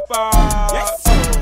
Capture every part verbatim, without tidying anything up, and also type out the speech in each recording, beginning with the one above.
Super. Yes.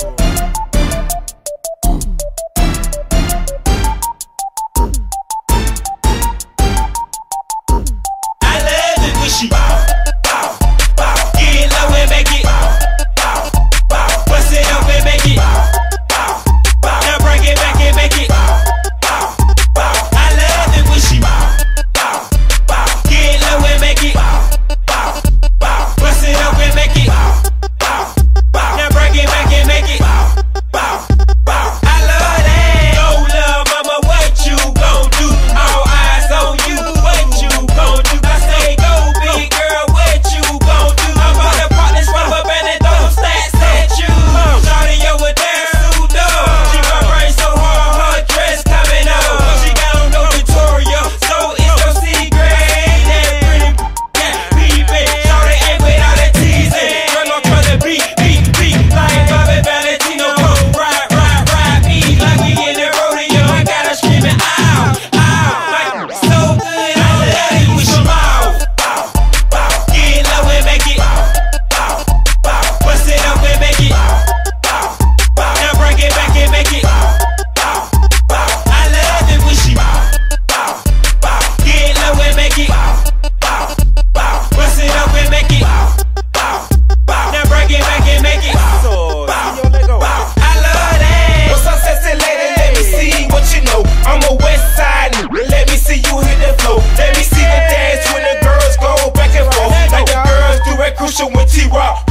I love it when she bow, bow, bow. Get low and make it bow, bow, bow. Bust it up and make it bow, bow, bow. Now bring it back and make it bow, bow, bow. I love it when she bow, bow, bow. Get low and make it bow, bow, bow. Bust it up and make it bow, bow, bow. Now bring it back and make it bow, bow, bow. I love that. Go love, mama, what you gon' do? All eyes on you, what you gon' do? I say go, big girl, what you gon' do? I'm about to pop this rubber band and throw some stacks at you. Shawty over there, suit up. She gon' rain so hard, her dress coming up. She got on no tutorial, so it's no secret. That pretty, yeah, peeping. Shawty ain't with all that teasing. Girl, I'm tryna beat, beat, beat. Like Bobby Valentino, come ride, ride, ride me. Like we in the rodeo, I got her screaming, ow, ow. Like, so good, I love it when she bow, bow, bow. Get low and make it bow, bow, bow. Bust it up and make it bow, bow, bow. Now bring it back and make it bow, bow, bow. I love it when she bow, bow, bow. Get low and make it bow, bow, bow. Bust it up and make it bow, bow, bow. Now bring it back and make it bow, So, bow, see your leg bow. I love that. What's up, sexy lady? Let me see what you know. I'm a west side nigga. Let me see you hit the flow. Let me see the dance when the girls go back and forth. Like the girls do at Crucial when T-Rock